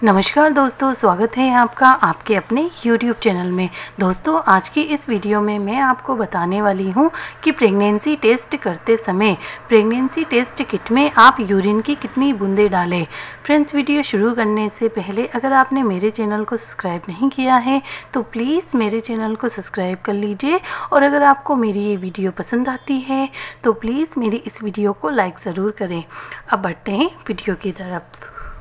नमस्कार दोस्तों, स्वागत है आपका आपके अपने YouTube चैनल में। दोस्तों, आज की इस वीडियो में मैं आपको बताने वाली हूं कि प्रेगनेंसी टेस्ट करते समय प्रेगनेंसी टेस्ट किट में आप यूरिन की कितनी बूंदें डालें। फ्रेंड्स, वीडियो शुरू करने से पहले अगर आपने मेरे चैनल को सब्सक्राइब नहीं किया है तो प्लीज़ मेरे चैनल को सब्सक्राइब कर लीजिए, और अगर आपको मेरी ये वीडियो पसंद आती है तो प्लीज़ मेरी इस वीडियो को लाइक ज़रूर करें। अब बढ़ते हैं वीडियो की तरफ।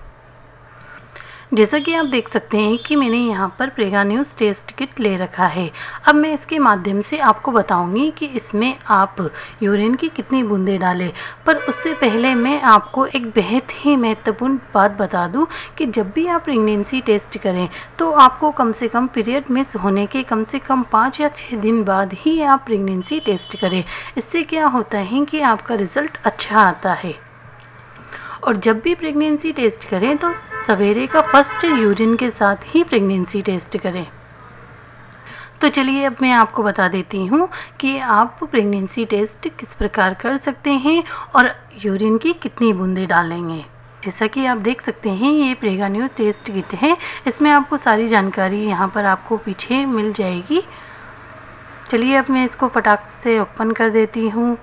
जैसा कि आप देख सकते हैं कि मैंने यहाँ पर प्रेगान्यूज़ टेस्ट किट ले रखा है। अब मैं इसके माध्यम से आपको बताऊंगी कि इसमें आप यूरिन की कितनी बूंदें डालें। पर उससे पहले मैं आपको एक बेहद ही महत्वपूर्ण बात बता दूं कि जब भी आप प्रेगनेंसी टेस्ट करें तो आपको कम से कम पीरियड मिस होने के कम से कम 5 या 6 दिन बाद ही आप प्रेगनेंसी टेस्ट करें। इससे क्या होता है कि आपका रिज़ल्ट अच्छा आता है। और जब भी प्रेगनेंसी टेस्ट करें तो सवेरे का फर्स्ट यूरिन के साथ ही प्रेगनेंसी टेस्ट करें। तो चलिए अब मैं आपको बता देती हूँ कि आप प्रेगनेंसी टेस्ट किस प्रकार कर सकते हैं और यूरिन की कितनी बूंदें डालेंगे। जैसा कि आप देख सकते हैं, ये प्रेगान्यूज़ टेस्ट किट है। इसमें आपको सारी जानकारी यहाँ पर आपको पीछे मिल जाएगी। चलिए अब मैं इसको फटाक से ओपन कर देती हूँ।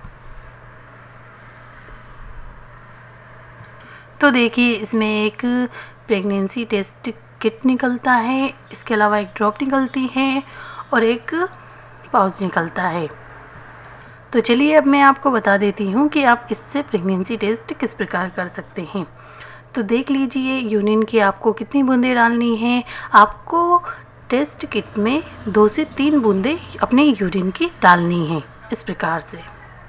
तो देखिए, इसमें एक प्रेगनेंसी टेस्ट किट निकलता है, इसके अलावा एक ड्रॉप निकलती है और एक पाउच निकलता है। तो चलिए अब मैं आपको बता देती हूँ कि आप इससे प्रेगनेंसी टेस्ट किस प्रकार कर सकते हैं। तो देख लीजिए, यूरिन की आपको कितनी बूंदें डालनी है। आपको टेस्ट किट में 2 से 3 बूंदें अपने यूरिन की डालनी है, इस प्रकार से।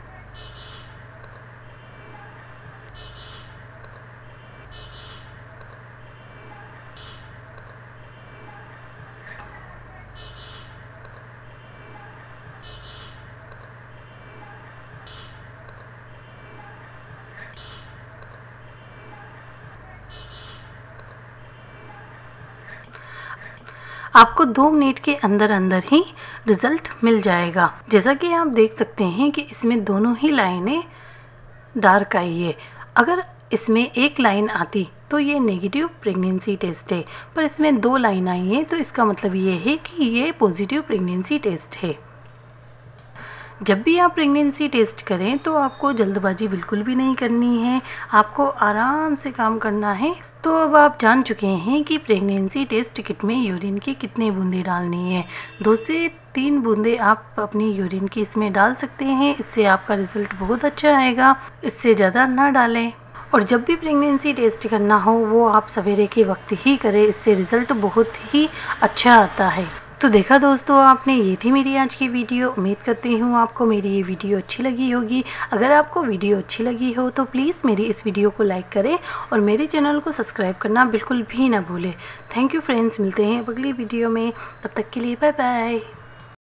आपको 2 मिनट के अंदर अंदर ही रिज़ल्ट मिल जाएगा। जैसा कि आप देख सकते हैं कि इसमें दोनों ही लाइनें डार्क आई है। अगर इसमें एक लाइन आती तो ये नेगेटिव प्रेगनेंसी टेस्ट है, पर इसमें 2 लाइन आई है तो इसका मतलब ये है कि ये पॉजिटिव प्रेगनेंसी टेस्ट है। जब भी आप प्रेगनेंसी टेस्ट करें तो आपको जल्दबाजी बिल्कुल भी नहीं करनी है, आपको आराम से काम करना है। तो अब आप जान चुके हैं कि प्रेगनेंसी टेस्ट किट में यूरिन की कितनी बूंदें डालनी है। 2 से 3 बूंदें आप अपनी यूरिन की इसमें डाल सकते हैं, इससे आपका रिज़ल्ट बहुत अच्छा आएगा। इससे ज़्यादा ना डालें। और जब भी प्रेगनेंसी टेस्ट करना हो वो आप सवेरे के वक्त ही करें, इससे रिज़ल्ट बहुत ही अच्छा आता है। तो देखा दोस्तों आपने, ये थी मेरी आज की वीडियो। उम्मीद करती हूँ आपको मेरी ये वीडियो अच्छी लगी होगी। अगर आपको वीडियो अच्छी लगी हो तो प्लीज़ मेरी इस वीडियो को लाइक करें और मेरे चैनल को सब्सक्राइब करना बिल्कुल भी ना भूलें। थैंक यू फ्रेंड्स, मिलते हैं अगली वीडियो में। तब तक के लिए बाय बाय।